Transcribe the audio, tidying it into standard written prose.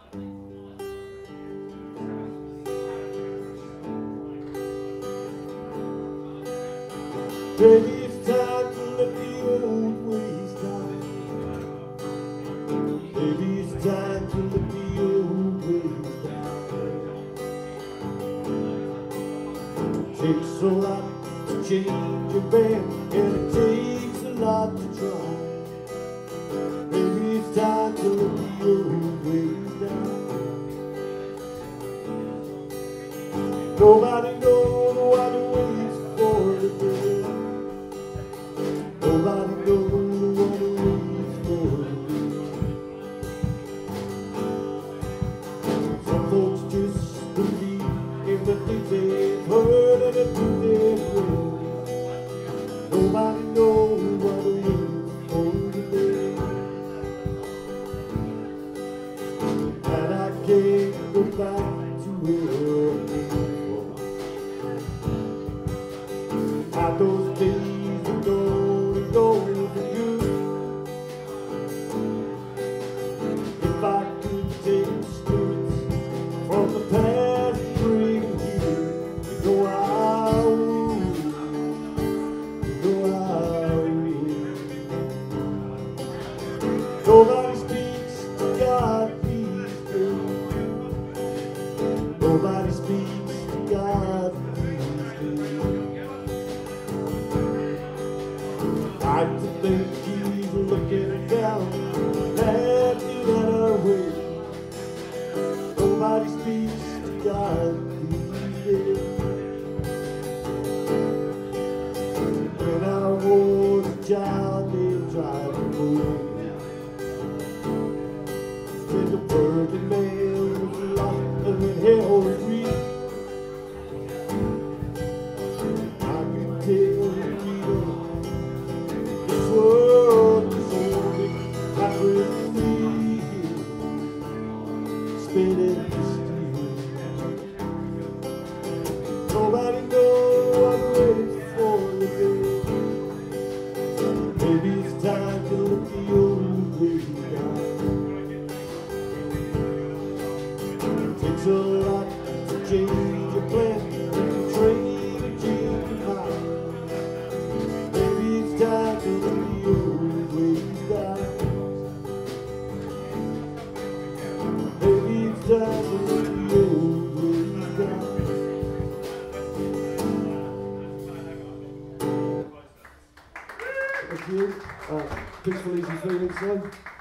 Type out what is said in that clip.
Baby, it's time to let the old ways die. Baby, it's time to let the old ways die. Takes a lot to change a man, and it takes a lot to try. Baby, it's time to let the old ways die. Nobody knows what it waits for today. Nobody knows what it waits for today. Some folks just believe in the things they've heard and the things they've read. Nobody knows what it waits for today. And I can't go back to where I came from. How those days are gone for you. If I could take the spirits from the past and bring them here, you know I would. You know I would. Nobody speaks to God these days. Nobody speaks to God these days. I like to think he's looking down at you that way. Nobody speaks to God these days. When I was a child, they tried to away. Said the working man was lost and in hell was free. I could tell you this world is only not with me. Spinning the steel. Nobody knows what waits for the day. Maybe it's time to let the old ways die. Takes a lot to change your plan, and train to change your mind. Maybe it's time to let the old ways die. Maybe it's time to let the old ways die. Thank you. Peaceful, easy feeling song.